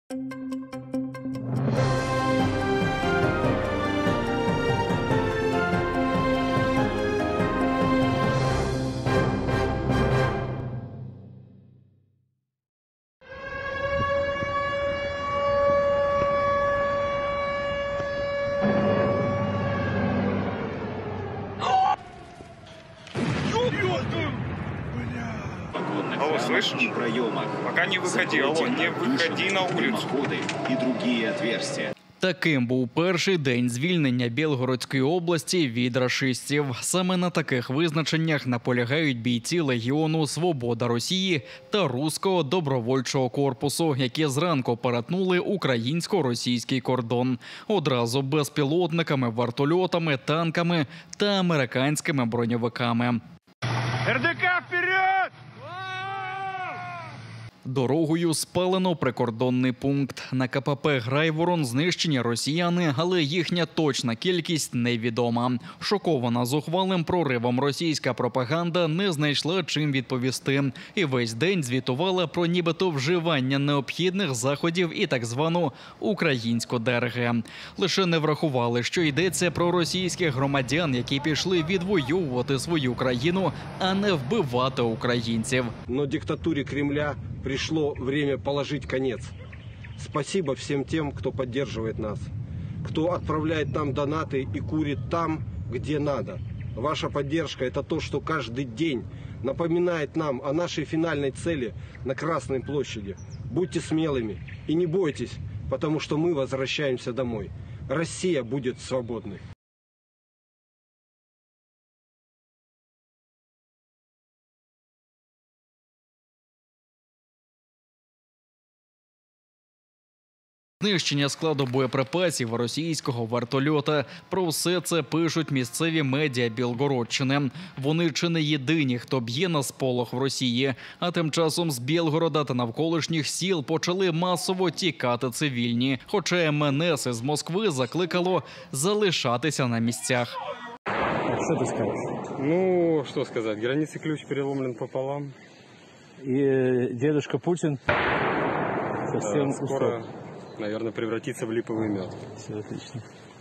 Алло, слышишь? Пока не выходи, алло, не выходи на улицу. И другие отверстия. Таким був перший день звільнення Білгородської області від рашистів. Саме на таких визначеннях наполягають бійці Легіону «Свобода Росії» та Руського добровольчого корпусу, які зранку перетнули українсько-російський кордон. Одразу безпілотниками, вертольотами, танками та американськими броньовиками. РДК вперед! Дорогою спалено прикордонний пункт. На КПП «Грайворон» знищені росіяни, але їхня точна кількість невідома. Шокована зухвалим проривом російська пропаганда не знайшла чим відповісти. І весь день звітувала про нібито вживання необхідних заходів і так звану українську ДРГ. Лише не врахували, що йдеться про російських громадян, які пішли відвоювати свою країну, а не вбивати українців. Но диктатуре Кремля пришло время положить конец. Спасибо всем тем, кто поддерживает нас, кто отправляет нам донаты и курит там, где надо. Ваша поддержка – это то, что каждый день напоминает нам о нашей финальной цели на Красной площади. Будьте смелыми и не бойтесь, потому что мы возвращаемся домой. Россия будет свободной. Знищення складу боєприпасів російського вертольота. Про все це пишуть місцеві медіа Білгородщини. Вони чи не єдині, хто б'є на сполох в Росії. А тим часом з Білгорода та навколишніх сіл почали масово тікати цивільні. Хоча МНС із Москви закликало залишатися на місцях. Что ты скажешь? Ну, что сказать, границы ключ переломлен пополам. И дедушка Путин совсем Скоро, наверное, превратится в липовый мед. Все отлично.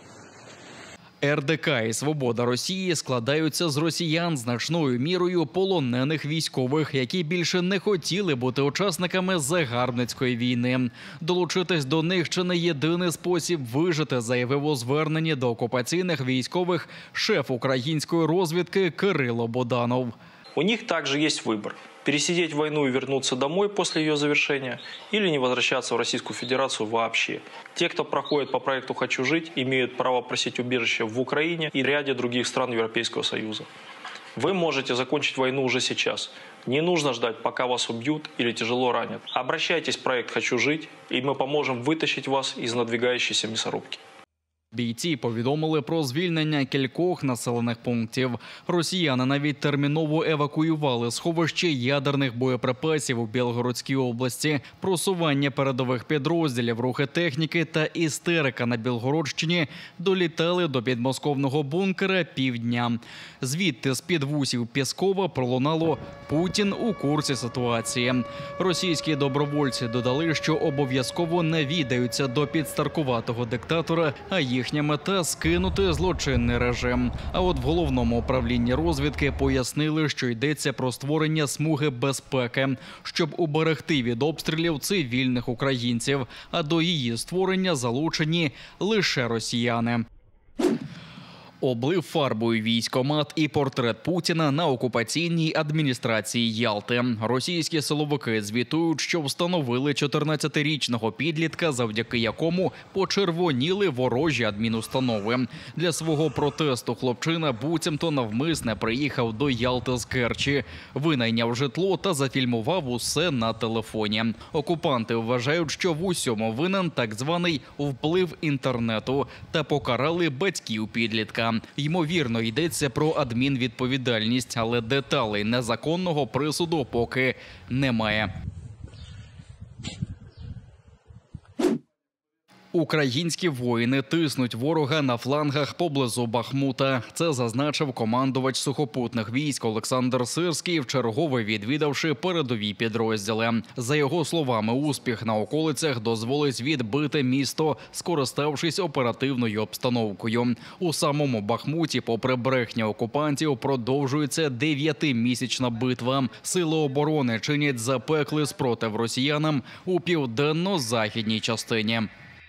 РДК і «Свобода Росії» складаються з росіян значною мірою полонених військових, які більше не хотіли бути учасниками загарбницької війни. Долучитись до них чи не єдиний спосіб вижити, заявив у зверненні до окупаційних військових шеф української розвідки Кирило Буданов. У них также есть выбор – пересидеть войну и вернуться домой после ее завершения или не возвращаться в Российскую Федерацию вообще. Те, кто проходит по проекту «Хочу жить», имеют право просить убежище в Украине и ряде других стран Европейского Союза. Вы можете закончить войну уже сейчас. Не нужно ждать, пока вас убьют или тяжело ранят. Обращайтесь в проект «Хочу жить», и мы поможем вытащить вас из надвигающейся мясорубки. Бійці повідомили про звільнення кількох населених пунктів. Росіяни навіть терміново евакуювали сховище ядерних боєприпасів у Білгородській області. Просування передових підрозділів, рухи техніки та істерика на Білгородщині долітали до підмосковного бункера півдня. Звідти з-під вусів Пєскова пролунало «Путін у курсі ситуації». Російські добровольці додали, що обов'язково навідаються до підстаркуватого диктатора, а їхня мета – скинути злочинний режим. А от в головному управлінні розвідки пояснили, що йдеться про створення смуги безпеки, щоб уберегти від обстрілів цивільних українців, а до її створення залучені лише росіяни. Облив фарбою військкомат і портрет Путіна на окупаційній адміністрації Ялти. Російські силовики звітують, що встановили 14-річного підлітка, завдяки якому почервоніли ворожі адмінустанови. Для свого протесту хлопчина буцімто навмисне приїхав до Ялти з Керчі, винайняв житло та зафільмував усе на телефоні. Окупанти вважають, що в усьому винен так званий вплив інтернету та покарали батьків підлітка. Ймовірно, йдеться про адмінвідповідальність, але деталей незаконного присуду поки немає. Українські воїни тиснуть ворога на флангах поблизу Бахмута. Це зазначив командувач сухопутних військ Олександр Сирський, вчергове відвідавши передові підрозділи. За його словами, успіх на околицях дозволить відбити місто, скориставшись оперативною обстановкою. У самому Бахмуті, попри брехню окупантів, продовжується 9-місячна битва. Сили оборони чинять запеклий спротив росіянам у південно-західній частині.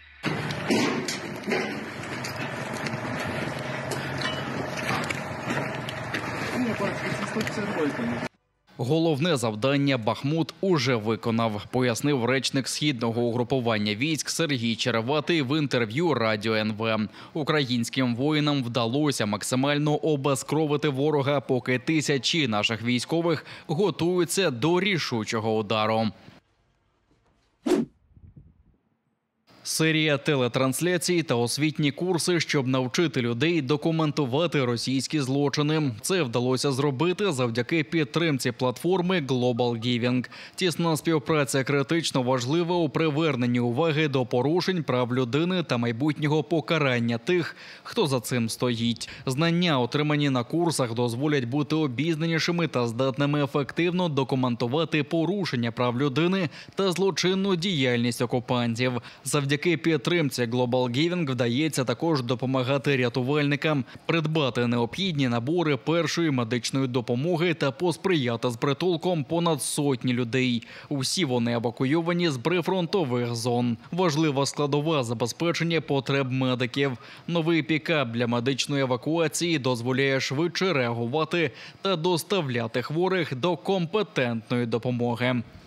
Головне завдання Бахмут уже виконав, пояснив речник східного угрупування військ Сергій Череватий в інтерв'ю Радіо НВ. Українським воїнам вдалося максимально обезкровити ворога, поки тисячі наших військових готуються до рішучого удару. Серія телетрансляцій та освітні курси, щоб навчити людей документувати російські злочини. Це вдалося зробити завдяки підтримці платформи Global Giving. Тісна співпраця критично важлива у приверненні уваги до порушень прав людини та майбутнього покарання тих, хто за цим стоїть. Знання, отримані на курсах, дозволять бути обізнанішими та здатними ефективно документувати порушення прав людини та злочинну діяльність окупантів. Завдяки підтримці Global Giving вдається також допомагати рятувальникам, придбати необхідні набори першої медичної допомоги та посприяти з притулком понад сотні людей. Усі вони евакуйовані з прифронтових зон. Важлива складова забезпечення потреб медиків. Новий пікап для медичної евакуації дозволяє швидше реагувати та доставляти хворих до компетентної допомоги.